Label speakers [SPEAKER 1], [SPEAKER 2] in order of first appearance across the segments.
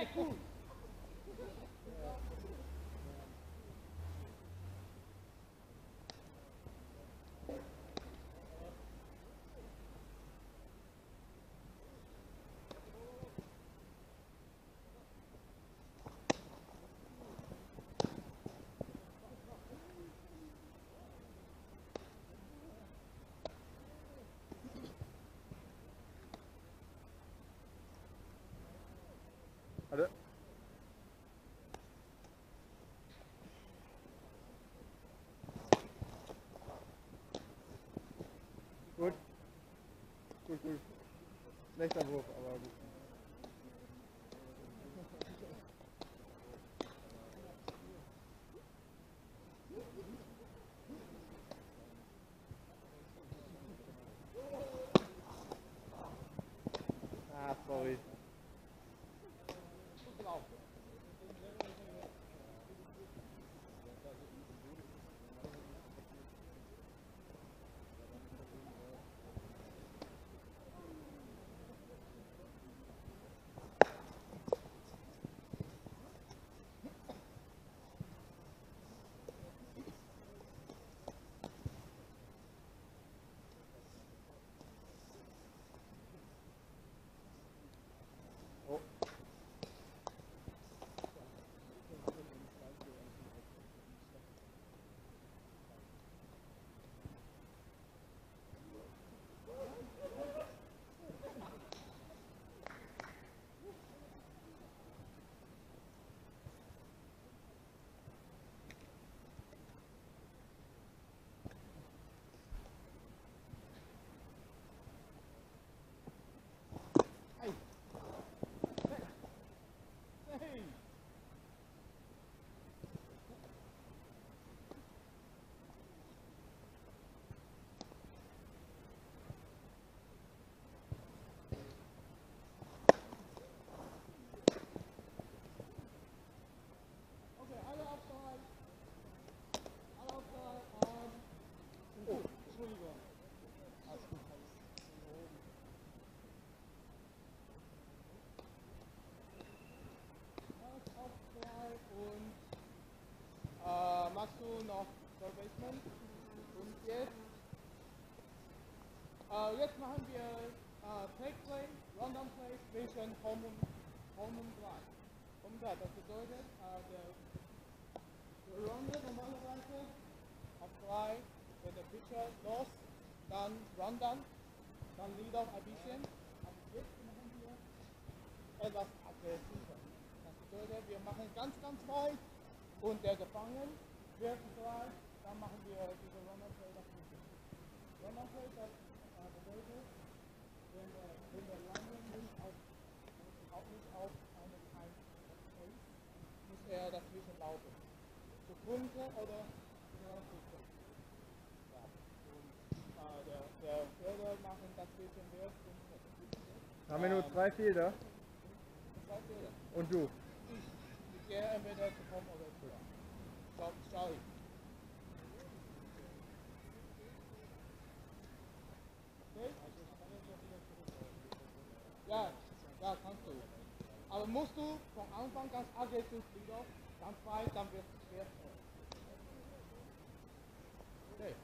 [SPEAKER 1] gut.
[SPEAKER 2] Warte. Gut. Gut, gut. Schlechter Wurf, aber gut. Ah, sorry. Oh.
[SPEAKER 1] Machst du noch Third Baseman? Und jetzt machen wir Take Play, Rundown Play zwischen Home und Drive. Home Drive, das bedeutet, der Runde normalerweise auf 3, wenn der Pitcher los, dann Rundown, dann Lead-Off ein bisschen, aber jetzt machen wir etwas aggressiver. Das bedeutet, wir machen ganz weit und der gefangen wird frei, dann machen wir diese Run-Up-Play dazwischen. Run-Up-Play, das bedeutet, wenn der Lange nicht auf eine Time Pace, muss er dazwischen laufen. Zu Punkte oder zu ja. Und der Förder machen dazwischen wird Punkte.
[SPEAKER 2] Haben wir nur 3 Felder?
[SPEAKER 1] 3 Felder.
[SPEAKER 2] Und du?
[SPEAKER 1] Ich gehe entweder zu Home oder zu Run. Schau ich. Okay? Ja, kannst du. Aber musst du von Anfang ganz aggressiv Lead-Off, dann frei, dann wird es schwer. Okay.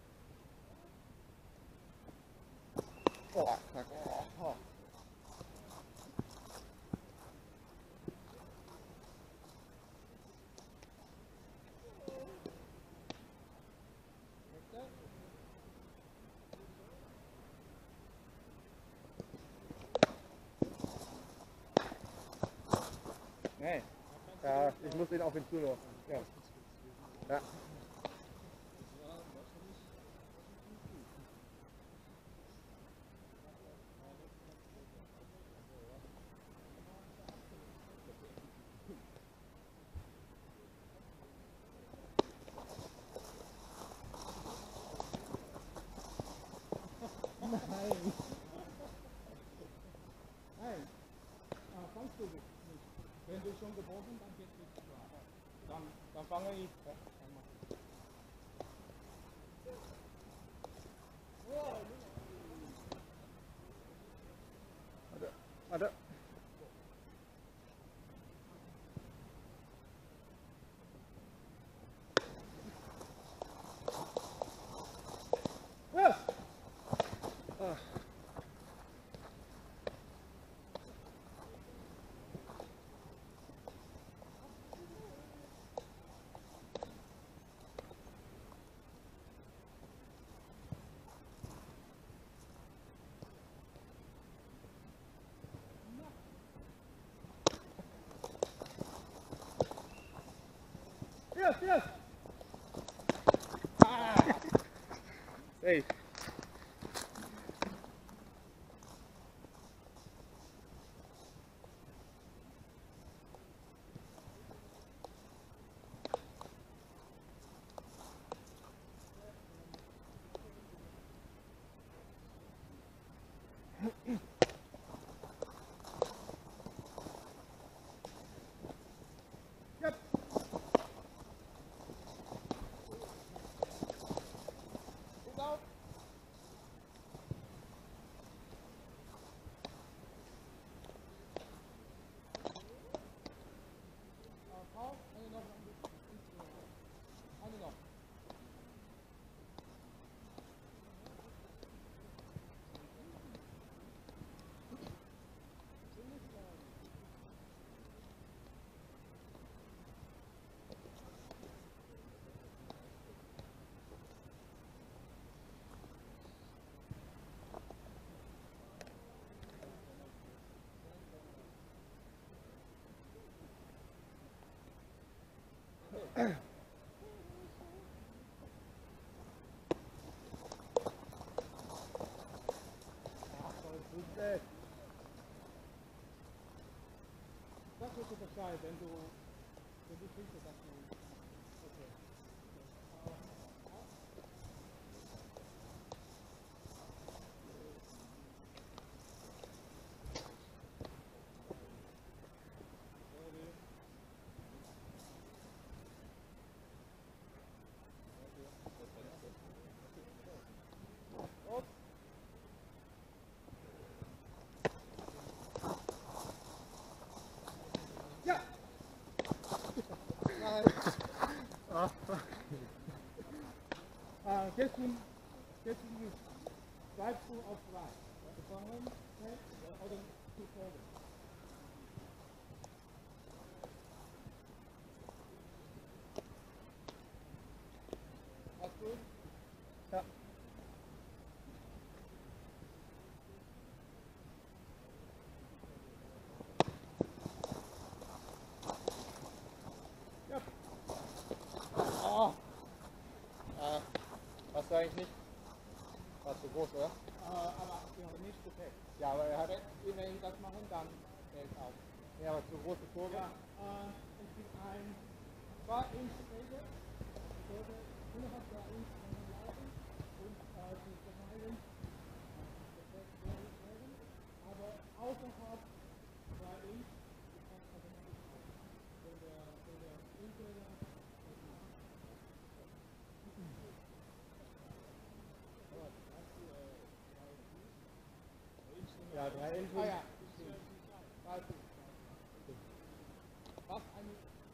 [SPEAKER 2] Oh, fuck. Oh. Nee. Ja, ich muss den auf ihn zulaufen. Ja. Ja.
[SPEAKER 1] Nein. Fangst du nicht. Wenn du schon gebogen, dann geht es nicht klar. Dann fange ich.
[SPEAKER 2] Warte.
[SPEAKER 1] Fierce, fierce.
[SPEAKER 2] Safe.
[SPEAKER 1] Yep. Look out. Paul, eine noch. Eine noch. Das wird dir Bescheid, wenn du kriegst, dass du. Okay. Ja! Nein. Gehst du nicht? Bleibst du auf 3? Gefangen, oder zu folgen? Hast du?
[SPEAKER 2] Ja.
[SPEAKER 1] Ja.
[SPEAKER 2] Oh. Hast du eigentlich nicht? War zu groß, oder?
[SPEAKER 1] Aber nicht zu fest.
[SPEAKER 2] Ja, aber er hat.
[SPEAKER 1] Wenn ich das mache, dann fällt es auf.
[SPEAKER 2] Ja, aber zu große Kurve.
[SPEAKER 1] Ja, es gibt ein 2 Inch Regel. Ich sollte innerhalb 2 Inch laufen und die verteilen. Aber außerhalb 2 Inch ist das automatisch auf. Wenn der Inch
[SPEAKER 2] Ja, 3 Inch.
[SPEAKER 1] Ah ja. Was eine.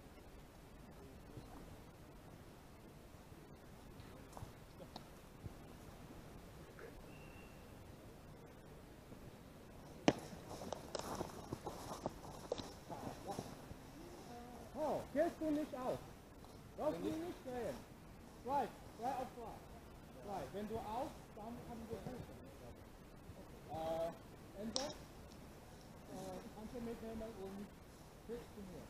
[SPEAKER 1] Oh, gehst du nicht auf? Brauchst du nicht drehen. 3 auf 3. Wenn du auf, dann haben wir helfen. Enter. Kannst du mitnehmen und kriegst du mir.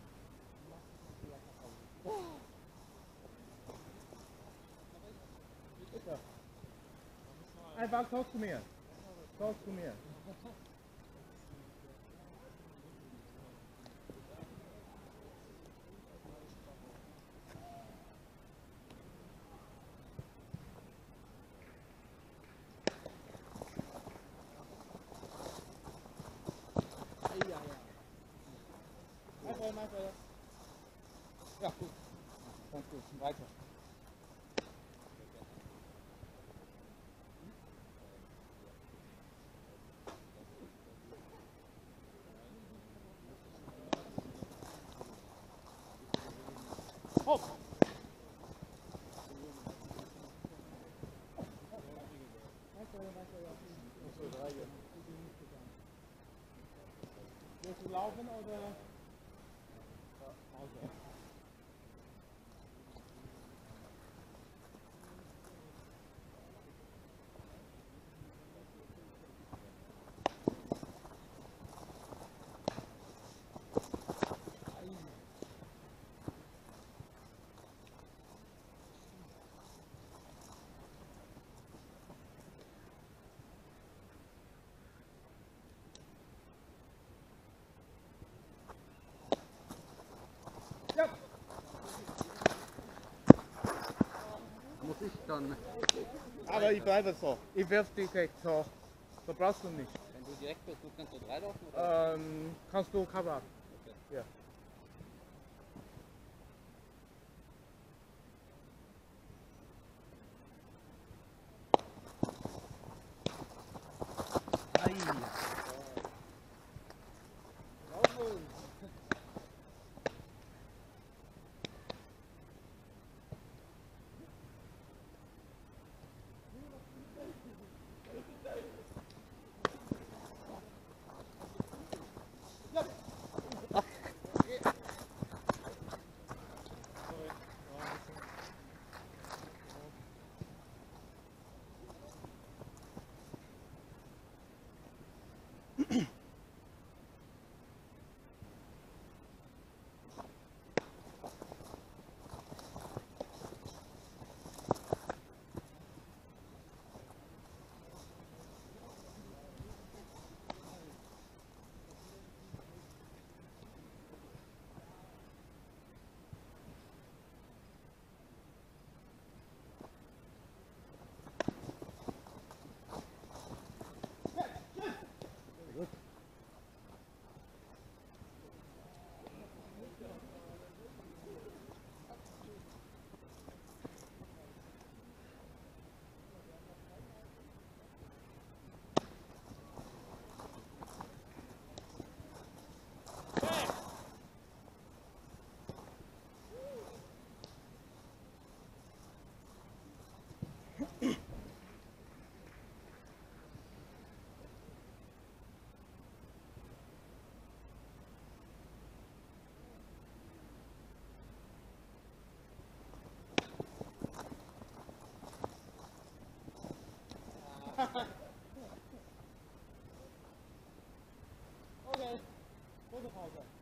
[SPEAKER 1] Bitte. Einfach talk zu mir. Talk zu mir. Ja, gut. Ganz gut. Weiter. Hopp! Willst du laufen oder? Okay.
[SPEAKER 3] dich dann.
[SPEAKER 1] Aber ich bleibe so. Ich werf dich direkt so. So brauchst du nicht.
[SPEAKER 3] Wenn du direkt bist, du kannst du 3 laufen oder?
[SPEAKER 1] Kannst du cover.
[SPEAKER 3] Okay.
[SPEAKER 1] Ja. Okay, Pause.